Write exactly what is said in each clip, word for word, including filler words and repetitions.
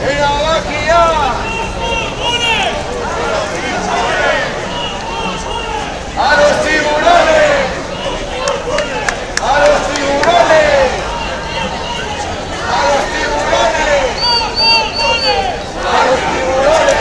Erabakia! ¡A los tiburones! ¡A los tiburones! ¡A los tiburones! ¡A los tiburones!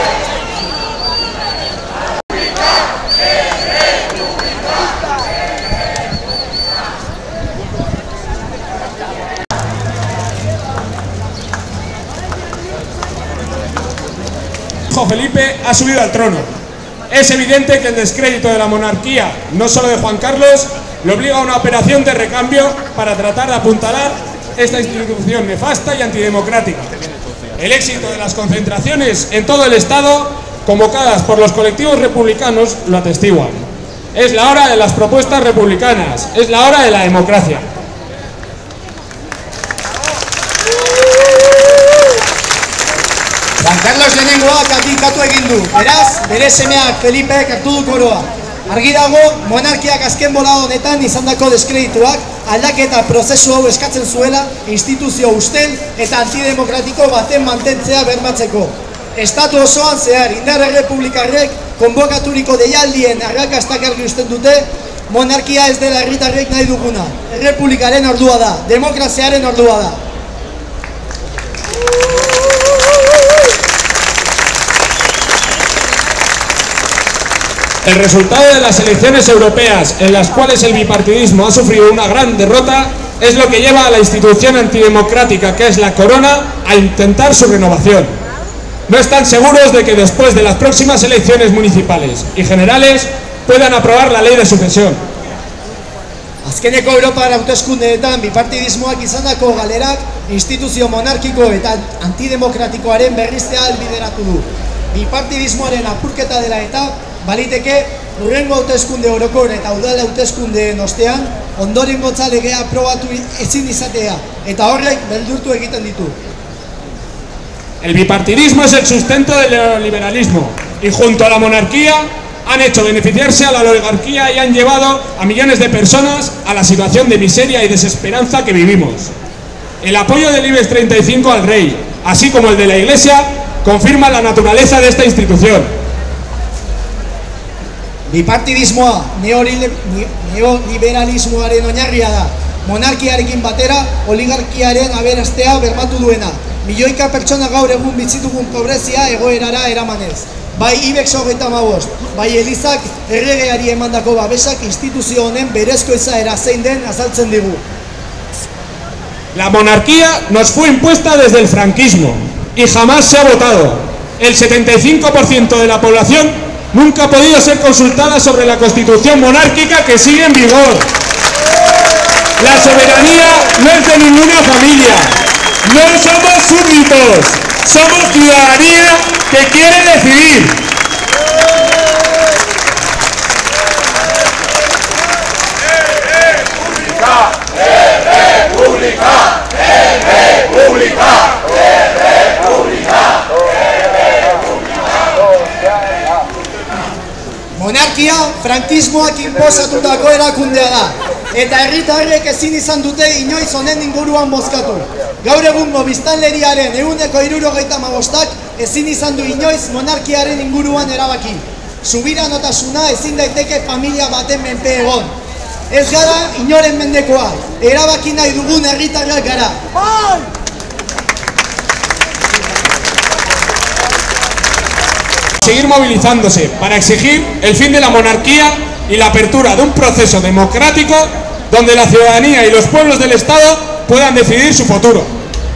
Hijo Felipe ha subido al trono. Es evidente que el descrédito de la monarquía, no solo de Juan Carlos, le obliga a una operación de recambio para tratar de apuntalar esta institución nefasta y antidemocrática. El éxito de las concentraciones en todo el Estado, convocadas por los colectivos republicanos, lo atestiguan. Es la hora de las propuestas republicanas, es la hora de la democracia. Juan Carlos lehenengoak abdikatu egin du, beraz, bere semeak Felipek hartu du koroa. Argi dago, monarkiak azken bola honetan izandako deskredituak aldaketa prozesu hau eskatzen zuela instituzio ustel eta antidemokratiko baten mantentzea bermatzeko. Estatu osoan zehar indar errepublikarrek konbokaturiko deialdien arrakastak argi usten dute, monarkia ez dela herritarrek nahi duguna. Errepublikaren ordua da, demokraziaren ordua da. El resultado de las elecciones europeas, en las cuales el bipartidismo ha sufrido una gran derrota, es lo que lleva a la institución antidemocrática, que es la corona, a intentar su renovación. No están seguros de que después de las próximas elecciones municipales y generales puedan aprobar la ley de sucesión. Azkeneko Europar hauteskundeetan bipartidismoak izandako galerak instituzio monarkiko eta antidemokratikoaren berriztea ahalbideratu du. Bipartidismoaren apurketa dela eta baliteke hurrengo hauteskunde orokor eta udal hauteskundeen ostean ondorengotza legea aprobatu ezin izatea eta horrek beldurtu egiten ditu. El bipartidismo es el sustento del neoliberalismo y junto a la monarquía han hecho beneficiarse a la oligarquía y han llevado a millones de personas a la situación de miseria y desesperanza que vivimos. El apoyo del IBEX treinta y cinco al rey, así como el de la Iglesia, confirma la naturaleza de esta institución. Bipartidismoa neoliberalismoaren oinarria da. Monarkiarekin batera oligarkiaren aberastea bermatu duena. Milioika pertsona gaur egun bitzitugun pobrezia egoerara eramanez. Bai IBEX hogeita hamabost, bai Elizak erregeari emandako babesak instituzio honen berezko izaera zein den azaltzen digu. La monarquía nos fue impuesta desde el franquismo y jamás se ha votado. El setenta y cinco por ciento de la población nunca ha podido ser consultada sobre la constitución monárquica que sigue en vigor. La soberanía no es de ninguna familia. No somos súbditos, somos ciudadanía que quiere decidir. ¡República! ¡República! ¡República! Monarkia frankismoak inposatutako erakundea da, eta herritarrek ezin izan dute inoiz honen inguruan bozkatu. Gaur egungo biztanleriaren ehuneko hirurogeita hamabostak ezin izan du inoiz monarkiaren inguruan erabaki. Subiranotasuna ezin daiteke familia baten menpe egon. Ez gara inoren mendekoa, erabaki nahi dugun herritarrak gara. Seguir movilizándose para exigir el fin de la monarquía y la apertura de un proceso democrático donde la ciudadanía y los pueblos del Estado puedan decidir su futuro.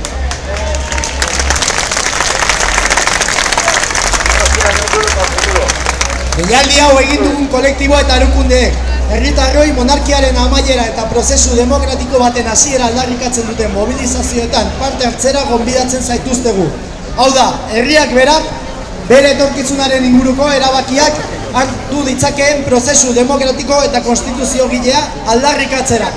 Deialdi hau egin dugun kolektiboa eta erukundeek, herritarroi monarkiaren amaiera eta prozesu demokratiko baten hasiera aldarrikatzen duten mobilizazioetan parte hartzera gonbidatzen zaituztegu. Hau da, herriak berak bere etorkizunaren inguruko erabakiak hartu ditzakeen prozesu demokratiko eta konstituzio gilea aldarrikatzera.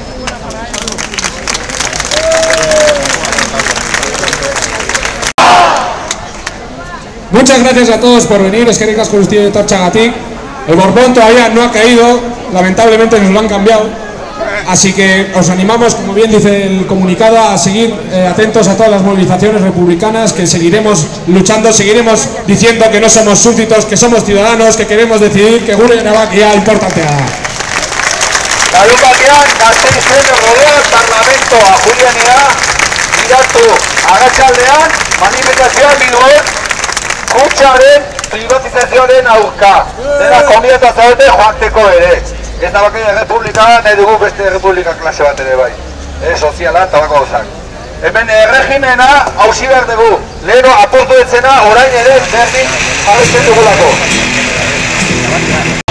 Muchas gracias a todos por venir, eskerrik asko guztioi etortxagatik. El Borbón todavía no ha caído, lamentablemente nos lo han cambiado. Así que os animamos, como bien dice el comunicado, a seguir eh, atentos a todas las movilizaciones republicanas, que seguiremos luchando, seguiremos diciendo que no somos súbditos, que somos ciudadanos, que queremos decidir, que gure erabakia importantea. Larun batean, Gasteizen Rodea Parlamentoa Julianea iratu arratsaldean manifestazioa Bilbon kutxaren privatizazioaren aurka. Dena konbidatu zaudete joateko ere. Ez da bakai errepublika, nahi dugu beste errepublika klase bat ere bai. Ez soziala eta bako gauzak. Hemen erregimena hausi behar dugu. Leheno aportu etzena orain ere berdin jarretzen dugulako.